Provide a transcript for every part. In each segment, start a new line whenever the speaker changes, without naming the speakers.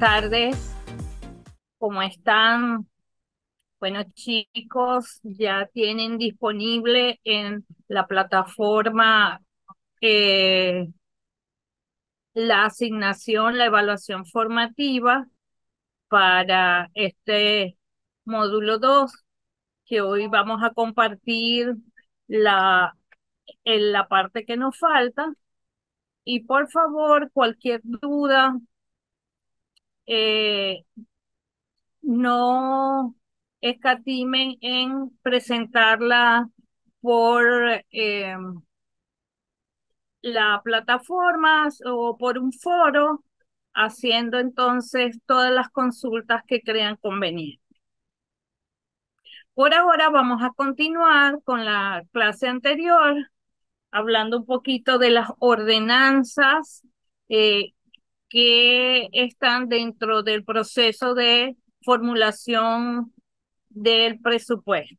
tardes, ¿cómo están? Bueno, chicos, ya tienen disponible en la plataforma eh, la asignación, la evaluación formativa para este módulo 2, que hoy vamos a compartir la, en la parte que nos falta. Y por favor, cualquier duda, eh, no escatimen en presentarla por la plataforma o por un foro, haciendo entonces todas las consultas que crean convenientes. Por ahora vamos a continuar con la clase anterior, hablando un poquito de las ordenanzas eh, que están dentro del proceso de formulación del presupuesto.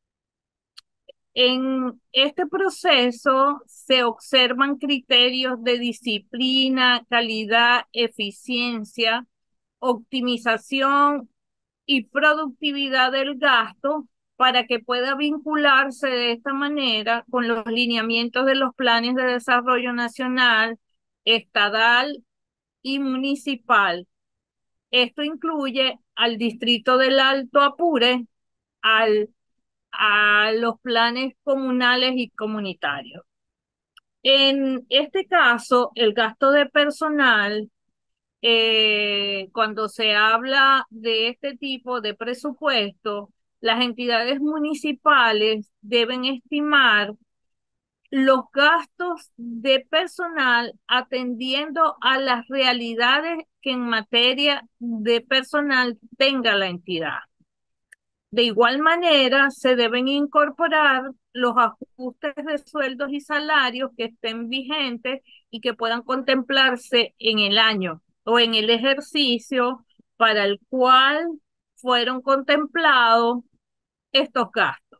En este proceso se observan criterios de disciplina, calidad, eficiencia, optimización y productividad del gasto para que pueda vincularse de esta manera con los lineamientos de los planes de desarrollo nacional, estatal y municipal. Esto incluye al distrito del Alto Apure, al a los planes comunales y comunitarios. En este caso, el gasto de personal, cuando se habla de este tipo de presupuesto, las entidades municipales deben estimar los gastos de personal atendiendo a las realidades que en materia de personal tenga la entidad. De igual manera, se deben incorporar los ajustes de sueldos y salarios que estén vigentes y que puedan contemplarse en el año o en el ejercicio para el cual fueron contemplados estos gastos.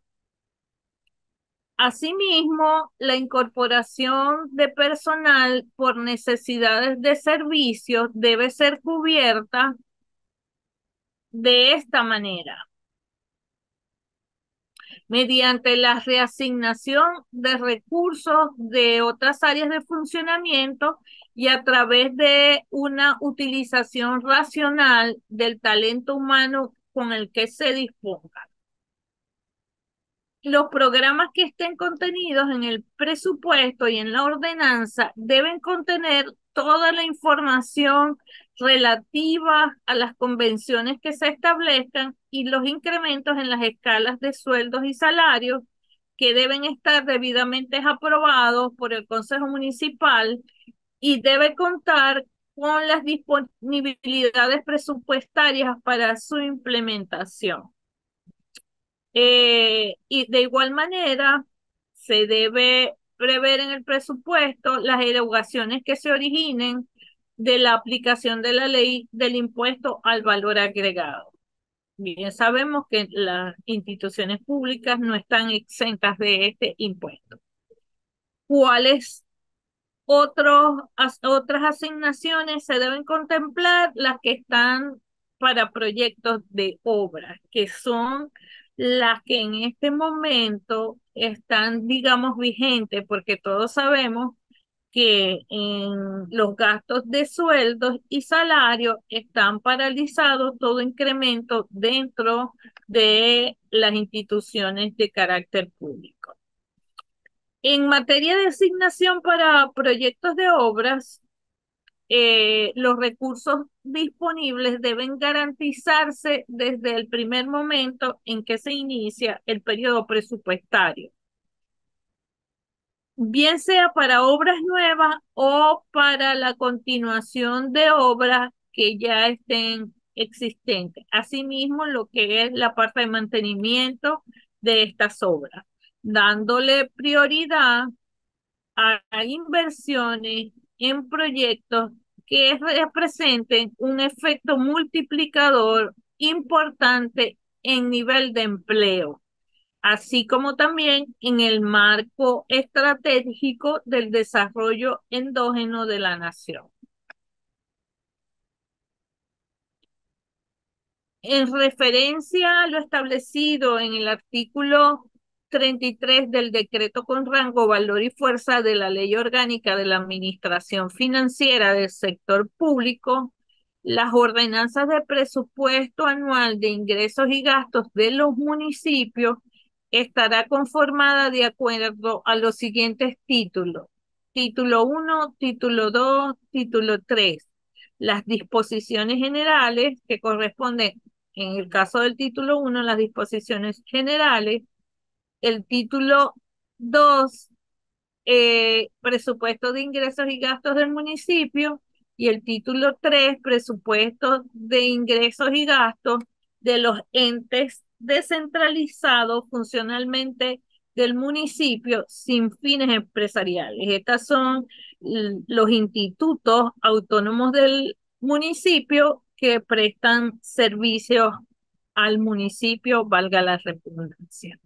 Asimismo, la incorporación de personal por necesidades de servicios debe ser cubierta de esta manera: mediante la reasignación de recursos de otras áreas de funcionamiento y a través de una utilización racional del talento humano con el que se disponga. Los programas que estén contenidos en el presupuesto y en la ordenanza deben contener toda la información relativa a las convenciones que se establezcan y los incrementos en las escalas de sueldos y salarios que deben estar debidamente aprobados por el Consejo Municipal, y debe contar con las disponibilidades presupuestarias para su implementación. Y de igual manera, se debe prever en el presupuesto las erogaciones que se originen de la aplicación de la ley del impuesto al valor agregado. Bien, sabemos que las instituciones públicas no están exentas de este impuesto. ¿Cuáles otras asignaciones se deben contemplar? Las que están para proyectos de obra, que son las que en este momento están, digamos, vigentes, porque todos sabemos que en los gastos de sueldos y salarios están paralizados todo incremento dentro de las instituciones de carácter público. En materia de asignación para proyectos de obras, los recursos disponibles deben garantizarse desde el primer momento en que se inicia el periodo presupuestario, bien sea para obras nuevas o para la continuación de obras que ya estén existentes. Asimismo, lo que es la parte de mantenimiento de estas obras, dándole prioridad a inversiones en proyectos que representen un efecto multiplicador importante en nivel de empleo, así como también en el marco estratégico del desarrollo endógeno de la nación. En referencia a lo establecido en el artículo 33 del decreto con rango, valor y fuerza de la Ley Orgánica de la Administración Financiera del Sector Público, las ordenanzas de presupuesto anual de ingresos y gastos de los municipios estará conformada de acuerdo a los siguientes títulos. Título 1, título 2, título 3. Las disposiciones generales que corresponden en el caso del título 1, las disposiciones generales. El título 2, presupuesto de ingresos y gastos del municipio. Y el título 3, presupuesto de ingresos y gastos de los entes descentralizados funcionalmente del municipio sin fines empresariales. Estas son los institutos autónomos del municipio que prestan servicios al municipio, valga la redundancia.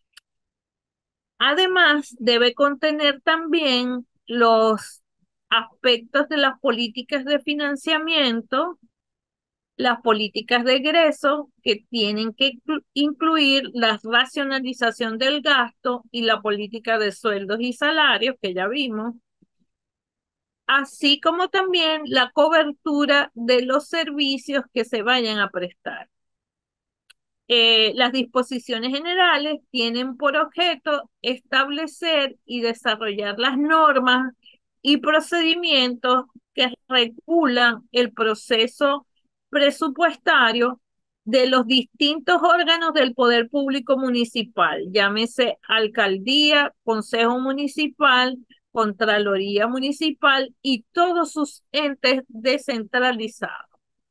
Además, debe contener también los aspectos de las políticas de financiamiento, las políticas de egreso, que tienen que incluir la racionalización del gasto y la política de sueldos y salarios, que ya vimos, así como también la cobertura de los servicios que se vayan a prestar. Las disposiciones generales tienen por objeto establecer y desarrollar las normas y procedimientos que regulan el proceso presupuestario de los distintos órganos del poder público municipal, llámese alcaldía, consejo municipal, contraloría municipal y todos sus entes descentralizados.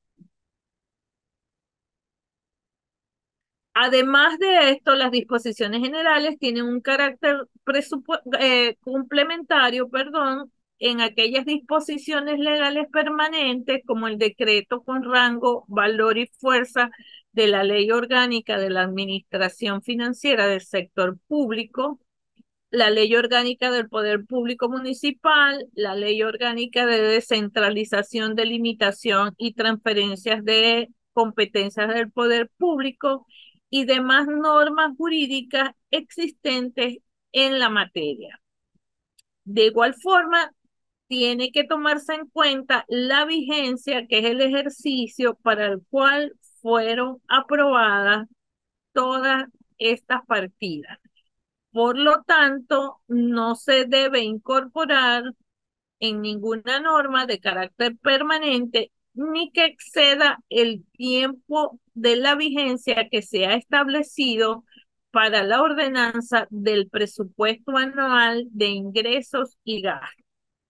Además de esto, las disposiciones generales tienen un carácter complementario, perdón, en aquellas disposiciones legales permanentes como el decreto con rango, valor y fuerza de la Ley Orgánica de la Administración Financiera del Sector Público, la Ley Orgánica del Poder Público Municipal, la Ley Orgánica de Descentralización, Delimitación y Transferencias de Competencias del Poder Público y demás normas jurídicas existentes en la materia. De igual forma, tiene que tomarse en cuenta la vigencia, que es el ejercicio para el cual fueron aprobadas todas estas partidas. Por lo tanto, no se debe incorporar en ninguna norma de carácter permanente ni que exceda el tiempo de la vigencia que se ha establecido para la ordenanza del presupuesto anual de ingresos y gastos.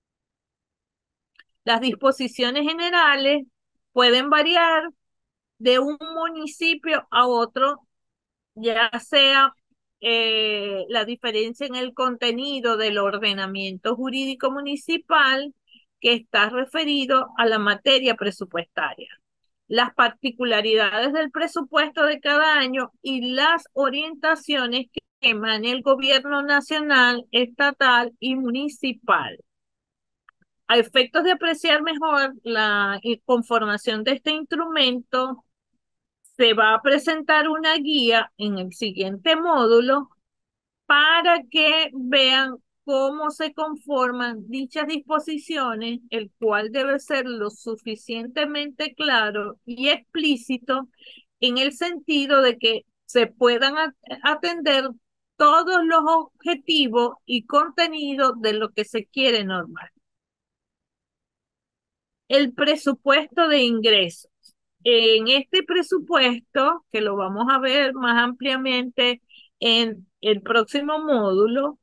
Las disposiciones generales pueden variar de un municipio a otro, ya sea la diferencia en el contenido del ordenamiento jurídico municipal que está referido a la materia presupuestaria, las particularidades del presupuesto de cada año y las orientaciones que emane el gobierno nacional, estatal y municipal. A efectos de apreciar mejor la conformación de este instrumento, se va a presentar una guía en el siguiente módulo para que vean cómo se conforman dichas disposiciones, el cual debe ser lo suficientemente claro y explícito en el sentido de que se puedan atender todos los objetivos y contenidos de lo que se quiere normar. El presupuesto de ingresos. En este presupuesto, que lo vamos a ver más ampliamente en el próximo módulo,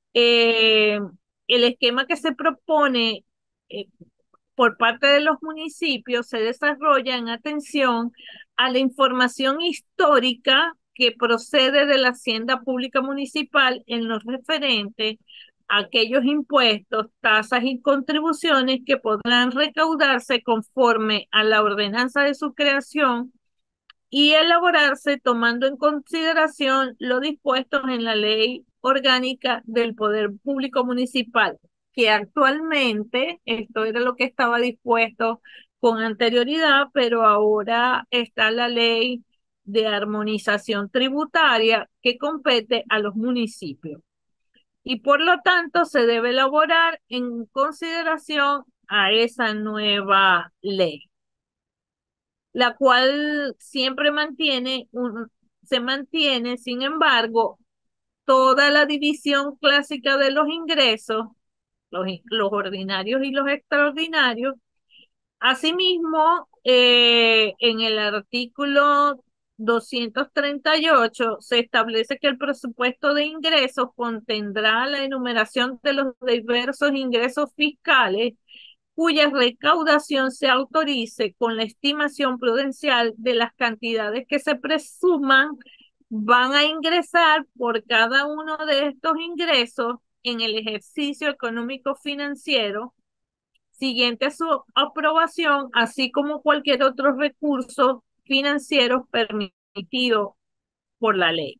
el esquema que se propone eh, por parte de los municipios se desarrolla en atención a la información histórica que procede de la Hacienda Pública Municipal en lo referente a aquellos impuestos, tasas y contribuciones que podrán recaudarse conforme a la ordenanza de su creación y elaborarse tomando en consideración lo dispuesto en la Ley Orgánica del Poder Público Municipal, que actualmente, esto era lo que estaba dispuesto con anterioridad, pero ahora está la ley de armonización tributaria que compete a los municipios y por lo tanto se debe elaborar en consideración a esa nueva ley, la cual siempre se mantiene, sin embargo, toda la división clásica de los ingresos, los ordinarios y los extraordinarios. Asimismo, en el artículo 238 se establece que el presupuesto de ingresos contendrá la enumeración de los diversos ingresos fiscales cuya recaudación se autorice con la estimación prudencial de las cantidades que se presuman van a ingresar por cada uno de estos ingresos en el ejercicio económico financiero siguiente a su aprobación, así como cualquier otro recurso financiero permitido por la ley.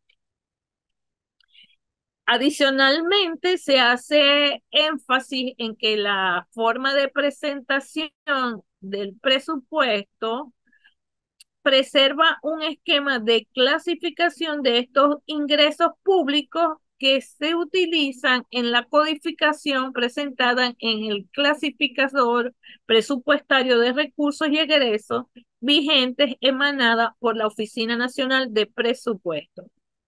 Adicionalmente, se hace énfasis en que la forma de presentación del presupuesto preserva un esquema de clasificación de estos ingresos públicos que se utilizan en la codificación presentada en el clasificador presupuestario de recursos y egresos vigentes emanada por la Oficina Nacional de Presupuesto.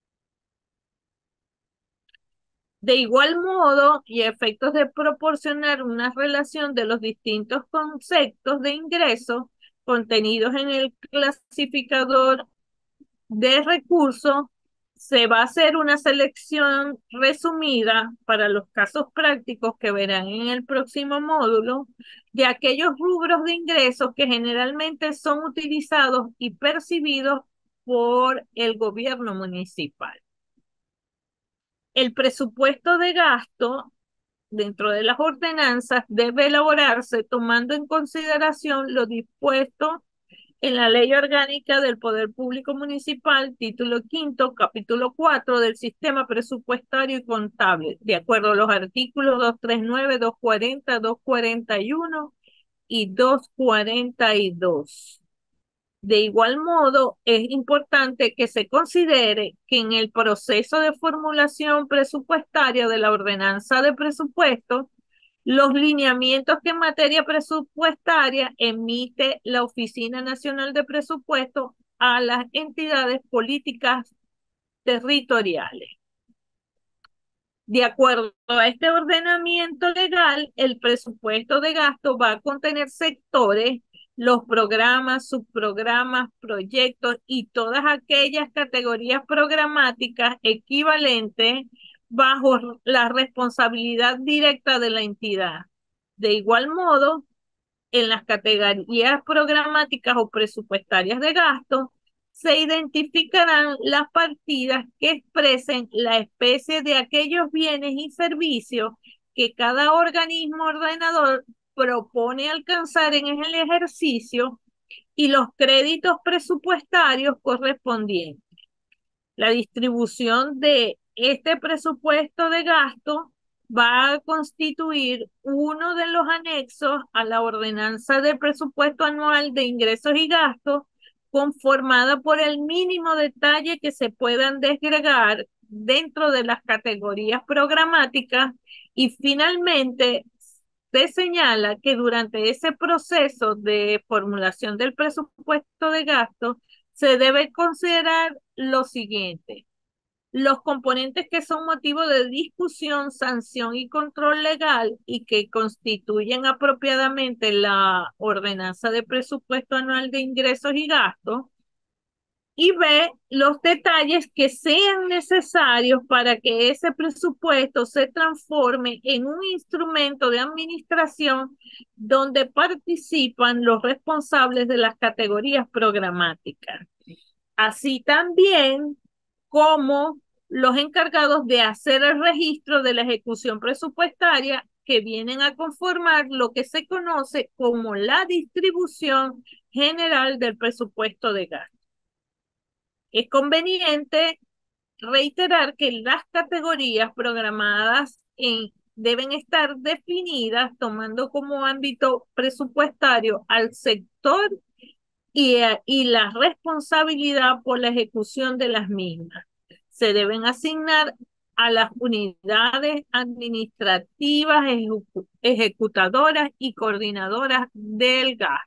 De igual modo, y a efectos de proporcionar una relación de los distintos conceptos de ingresos contenidos en el clasificador de recursos, se va a hacer una selección resumida para los casos prácticos que verán en el próximo módulo de aquellos rubros de ingresos que generalmente son utilizados y percibidos por el gobierno municipal. El presupuesto de gasto dentro de las ordenanzas debe elaborarse tomando en consideración lo dispuesto en la Ley Orgánica del Poder Público Municipal, título quinto, capítulo 4 del Sistema Presupuestario y Contable, de acuerdo a los artículos 239, 240, 241 y 242. De igual modo, es importante que se considere que en el proceso de formulación presupuestaria de la ordenanza de presupuesto, los lineamientos que en materia presupuestaria emite la Oficina Nacional de Presupuesto a las entidades políticas territoriales. De acuerdo a este ordenamiento legal, el presupuesto de gasto va a contener sectores, los programas, subprogramas, proyectos y todas aquellas categorías programáticas equivalentes bajo la responsabilidad directa de la entidad. De igual modo, en las categorías programáticas o presupuestarias de gasto, se identificarán las partidas que expresen la especie de aquellos bienes y servicios que cada organismo ordenador propone alcanzar en el ejercicio y los créditos presupuestarios correspondientes. La distribución de este presupuesto de gasto va a constituir uno de los anexos a la ordenanza de presupuesto anual de ingresos y gastos, conformada por el mínimo detalle que se puedan desagregar dentro de las categorías programáticas y finalmente se señala que durante ese proceso de formulación del presupuesto de gasto se debe considerar lo siguiente: los componentes que son motivo de discusión, sanción y control legal y que constituyen apropiadamente la ordenanza de presupuesto anual de ingresos y gastos, y B, los detalles que sean necesarios para que ese presupuesto se transforme en un instrumento de administración donde participan los responsables de las categorías programáticas, así también como los encargados de hacer el registro de la ejecución presupuestaria que vienen a conformar lo que se conoce como la distribución general del presupuesto de gasto. Es conveniente reiterar que las categorías programadas en deben estar definidas tomando como ámbito presupuestario al sector y la responsabilidad por la ejecución de las mismas. Se deben asignar a las unidades administrativas, ejecutadoras y coordinadoras del gasto.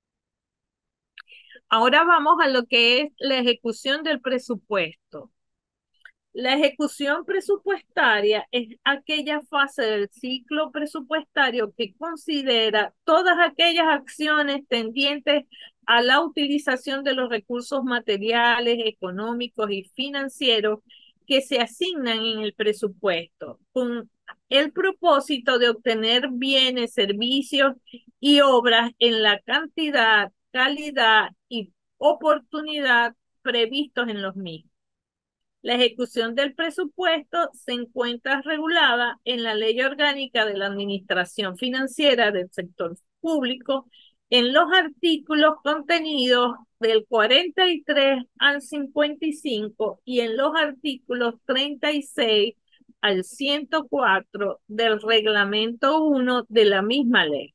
Ahora vamos a lo que es la ejecución del presupuesto. La ejecución presupuestaria es aquella fase del ciclo presupuestario que considera todas aquellas acciones tendientes a la utilización de los recursos materiales, económicos y financieros que se asignan en el presupuesto, con el propósito de obtener bienes, servicios y obras en la cantidad, calidad y oportunidad previstos en los mismos. La ejecución del presupuesto se encuentra regulada en la Ley Orgánica de la Administración Financiera del Sector Público en los artículos contenidos del 43 al 55 y en los artículos 36 al 104 del Reglamento 1 de la misma ley.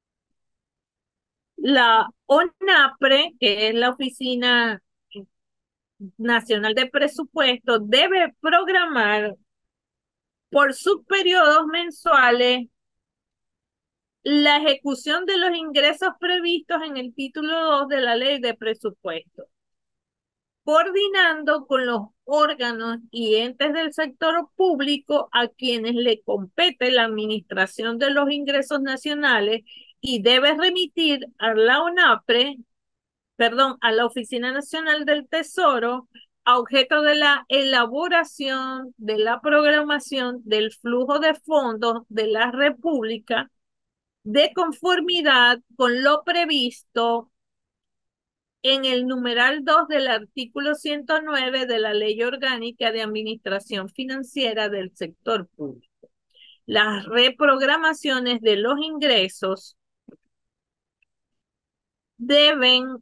La ONAPRE, que es la Oficina Nacional de Presupuesto, debe programar por subperiodos mensuales la ejecución de los ingresos previstos en el título 2 de la Ley de Presupuesto, coordinando con los órganos y entes del sector público a quienes le compete la administración de los ingresos nacionales y debe remitir a la ONAPRE, perdón, a la Oficina Nacional del Tesoro, a objeto de la elaboración de la programación del flujo de fondos de la República de conformidad con lo previsto en el numeral 2 del artículo 109 de la Ley Orgánica de Administración Financiera del Sector Público. Las reprogramaciones de los ingresos deben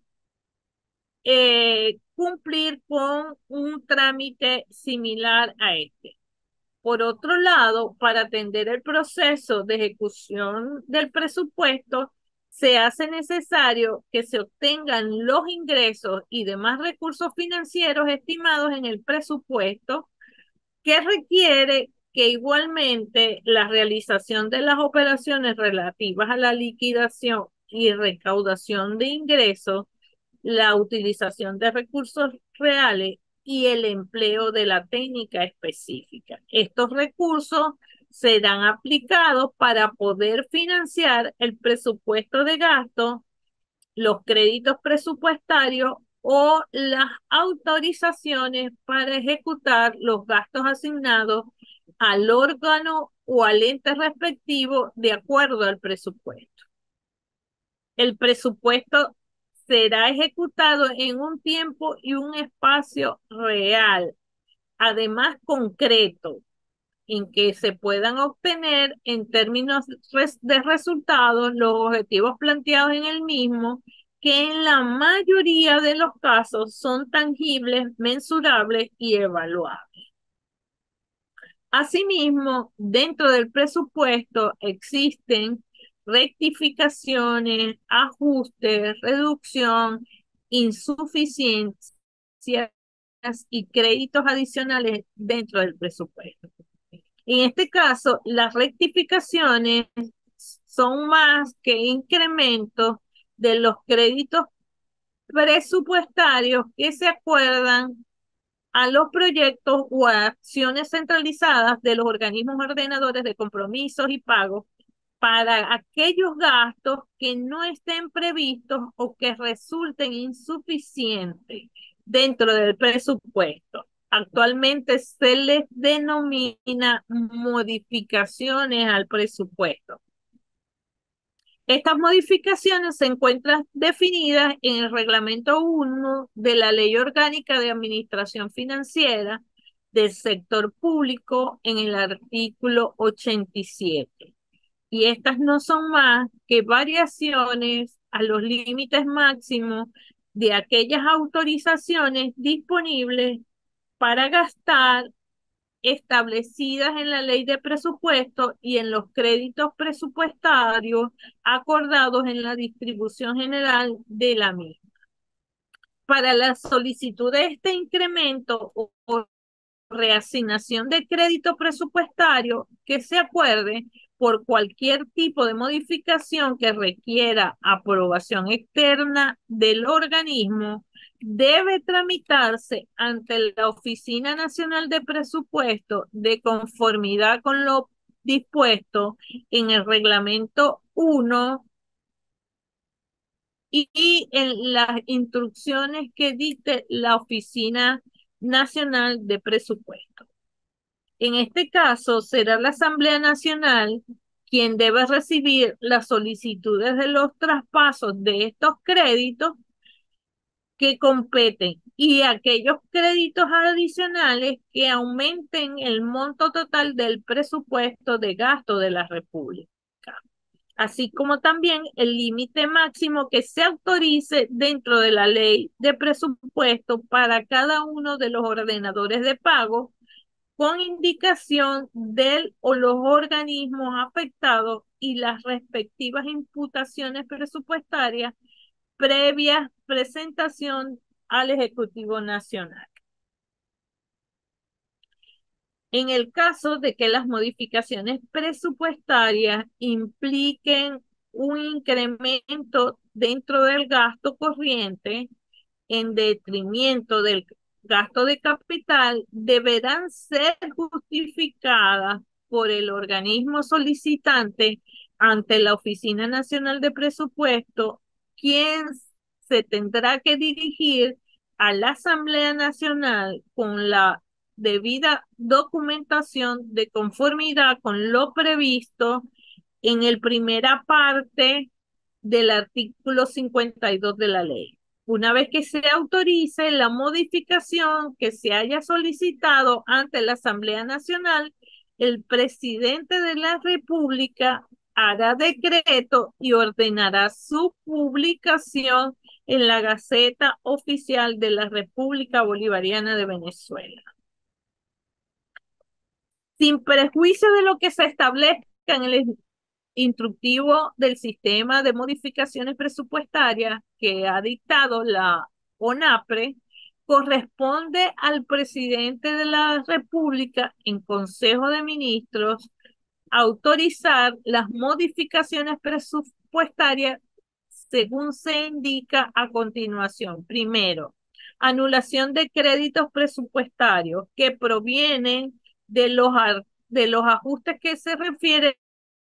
cumplir con un trámite similar a este. Por otro lado, para atender el proceso de ejecución del presupuesto, se hace necesario que se obtengan los ingresos y demás recursos financieros estimados en el presupuesto, que requiere que igualmente la realización de las operaciones relativas a la liquidación y recaudación de ingresos, la utilización de recursos reales y el empleo de la técnica específica. Estos recursos serán aplicados para poder financiar el presupuesto de gasto, los créditos presupuestarios o las autorizaciones para ejecutar los gastos asignados al órgano o al ente respectivo de acuerdo al presupuesto. El presupuesto será ejecutado en un tiempo y un espacio real, además concreto, en que se puedan obtener en términos de resultados los objetivos planteados en el mismo, que en la mayoría de los casos son tangibles, mensurables y evaluables. Asimismo, dentro del presupuesto existen rectificaciones, ajustes, reducción, insuficiencias y créditos adicionales dentro del presupuesto. En este caso, las rectificaciones son más que incrementos de los créditos presupuestarios que se acuerdan a los proyectos o a acciones centralizadas de los organismos ordenadores de compromisos y pagos para aquellos gastos que no estén previstos o que resulten insuficientes dentro del presupuesto. Actualmente se les denomina modificaciones al presupuesto. Estas modificaciones se encuentran definidas en el Reglamento 1 de la Ley Orgánica de Administración Financiera del Sector Público en el artículo 87. Y estas no son más que variaciones a los límites máximos de aquellas autorizaciones disponibles para gastar establecidas en la ley de presupuesto y en los créditos presupuestarios acordados en la distribución general de la misma. Para la solicitud de este incremento o reasignación de crédito presupuestario que se acuerde por cualquier tipo de modificación que requiera aprobación externa del organismo, debe tramitarse ante la Oficina Nacional de Presupuesto de conformidad con lo dispuesto en el Reglamento 1 y en las instrucciones que dicte la Oficina Nacional de Presupuesto. En este caso, será la Asamblea Nacional quien debe recibir las solicitudes de los traspasos de estos créditos que competen y aquellos créditos adicionales que aumenten el monto total del presupuesto de gasto de la República, así como también el límite máximo que se autorice dentro de la ley de presupuesto para cada uno de los ordenadores de pago con indicación del o los organismos afectados y las respectivas imputaciones presupuestarias previa presentación al Ejecutivo Nacional. En el caso de que las modificaciones presupuestarias impliquen un incremento dentro del gasto corriente en detrimento del gasto de capital, deberán ser justificadas por el organismo solicitante ante la Oficina Nacional de Presupuesto, quien se tendrá que dirigir a la Asamblea Nacional con la debida documentación de conformidad con lo previsto en el primera parte del artículo 52 de la ley. Una vez que se autorice la modificación que se haya solicitado ante la Asamblea Nacional, el presidente de la República hará decreto y ordenará su publicación en la Gaceta Oficial de la República Bolivariana de Venezuela. Sin prejuicio de lo que se establezca en el instructivo del sistema de modificaciones presupuestarias que ha dictado la ONAPRE, corresponde al presidente de la República en Consejo de Ministros autorizar las modificaciones presupuestarias según se indica a continuación. Primero, anulación de créditos presupuestarios que provienen de los ajustes que se refieren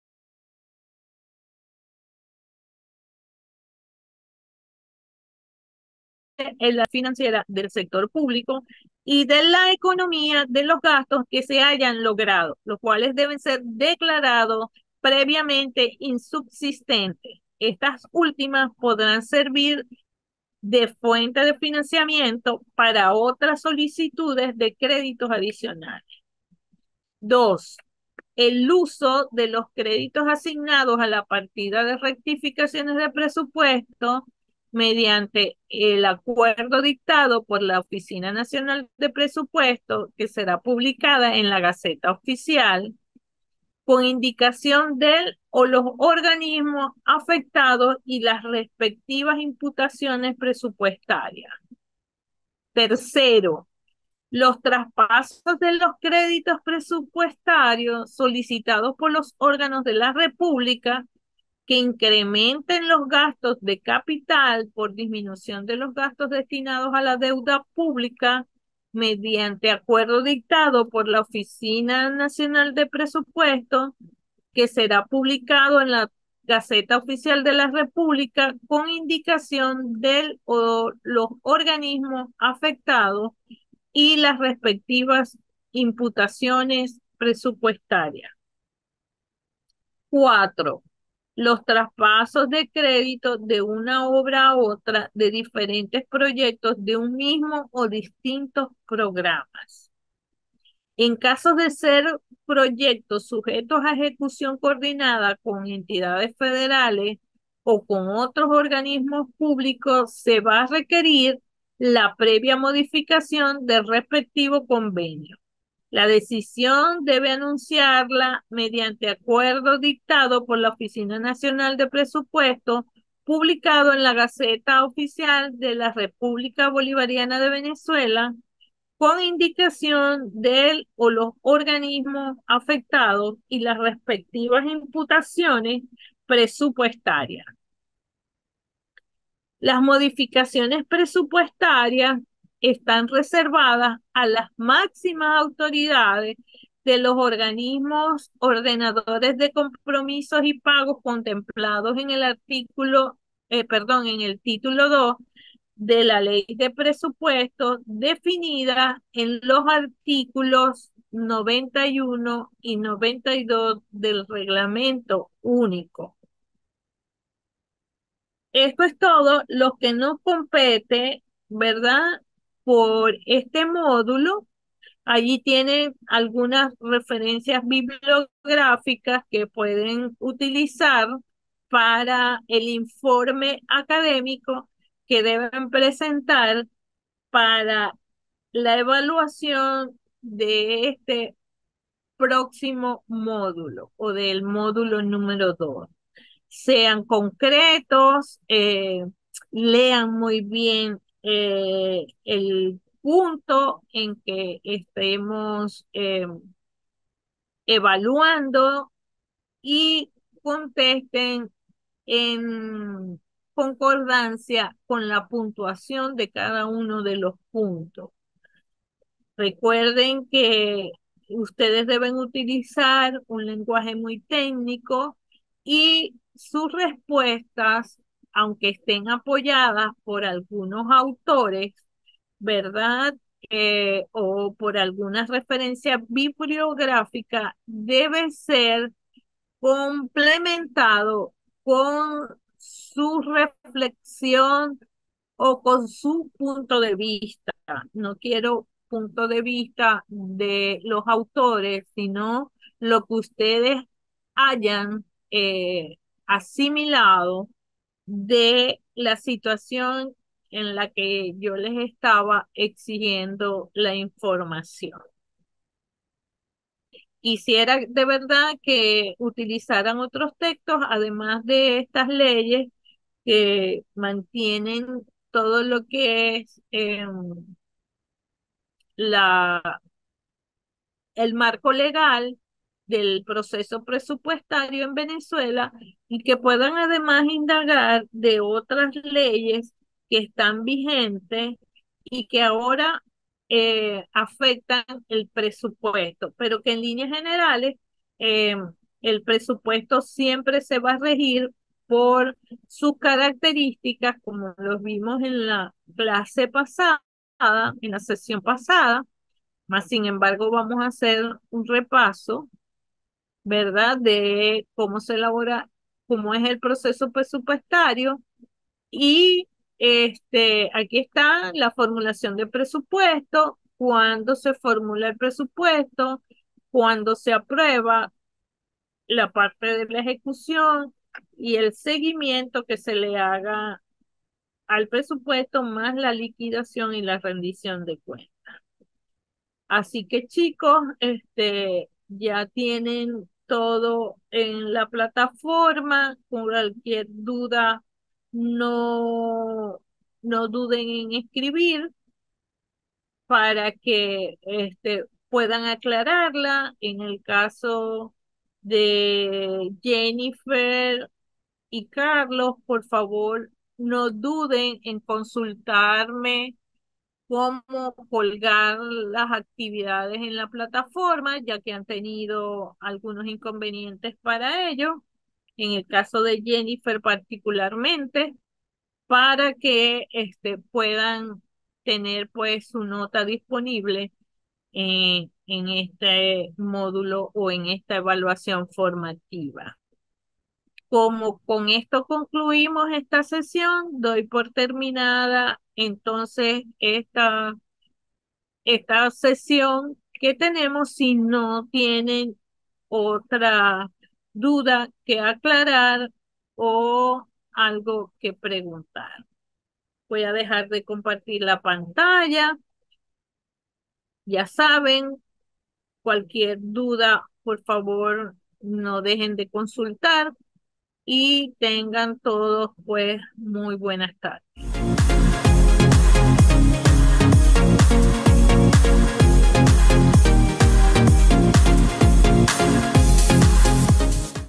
en la financiera del sector público y de la economía de los gastos que se hayan logrado, los cuales deben ser declarados previamente insubsistentes. Estas últimas podrán servir de fuente de financiamiento para otras solicitudes de créditos adicionales. Dos, el uso de los créditos asignados a la partida de rectificaciones de presupuesto mediante el acuerdo dictado por la Oficina Nacional de Presupuesto, que será publicada en la Gaceta Oficial, con indicación del o los organismos afectados y las respectivas imputaciones presupuestarias. Tercero, los traspasos de los créditos presupuestarios solicitados por los órganos de la República que incrementen los gastos de capital por disminución de los gastos destinados a la deuda pública mediante acuerdo dictado por la Oficina Nacional de Presupuesto, que será publicado en la Gaceta Oficial de la República con indicación del o los organismos afectados y las respectivas imputaciones presupuestarias. Cuatro, los traspasos de crédito de una obra a otra de diferentes proyectos de un mismo o distintos programas. En caso de ser proyectos sujetos a ejecución coordinada con entidades federales o con otros organismos públicos, se va a requerir la previa modificación del respectivo convenio. La decisión debe anunciarla mediante acuerdo dictado por la Oficina Nacional de Presupuesto, publicado en la Gaceta Oficial de la República Bolivariana de Venezuela, con indicación del o los organismos afectados y las respectivas imputaciones presupuestarias. Las modificaciones presupuestarias están reservadas a las máximas autoridades de los organismos ordenadores de compromisos y pagos contemplados en el en el título 2 de la Ley de Presupuestos, definida en los artículos 91 y 92 del Reglamento Único. Esto es todo lo que nos compete, ¿verdad? Por este módulo. Allí tienen algunas referencias bibliográficas que pueden utilizar para el informe académico que deben presentar para la evaluación de este próximo módulo o del módulo número 2. Sean concretos, lean muy bien el punto en que estemos evaluando y contesten en concordancia con la puntuación de cada uno de los puntos. Recuerden que ustedes deben utilizar un lenguaje muy técnico y sus respuestas, aunque estén apoyadas por algunos autores, ¿verdad? O por algunas referencias bibliográficas, debe ser complementado con su reflexión o con su punto de vista. No quiero punto de vista de los autores, sino lo que ustedes hayan asimilado de la situación en la que yo les estaba exigiendo la información. Quisiera de verdad que utilizaran otros textos, además de estas leyes que mantienen todo lo que es la, el marco legal del proceso presupuestario en Venezuela y que puedan además indagar de otras leyes que están vigentes y que ahora afectan el presupuesto, pero que en líneas generales eh, el presupuesto siempre se va a regir por sus características, como los vimos en la clase pasada, en la sesión pasada. Más sin embargo, vamos a hacer un repaso, ¿verdad? De cómo se elabora, cómo es el proceso presupuestario. Y aquí está la formulación de presupuesto, cuándo se formula el presupuesto, cuándo se aprueba la parte de la ejecución y el seguimiento que se le haga al presupuesto, más la liquidación y la rendición de cuentas. Así que chicos, ya tienen todo en la plataforma. Cualquier duda, no, no duden en escribir para que puedan aclararla. En el caso de Jennifer y Carlos, por favor, no duden en consultarme cómo colgar las actividades en la plataforma, ya que han tenido algunos inconvenientes para ello. En el caso de Jennifer particularmente, para que puedan tener pues su nota disponible en este módulo o en esta evaluación formativa. Como con esto concluimos esta sesión, doy por terminada entonces esta sesión que tenemos. Si no tienen otra duda que aclarar o algo que preguntar. Voy a dejar de compartir la pantalla. Ya saben, Cualquier duda, por favor, no dejen de consultar y tengan todos pues muy buenas tardes.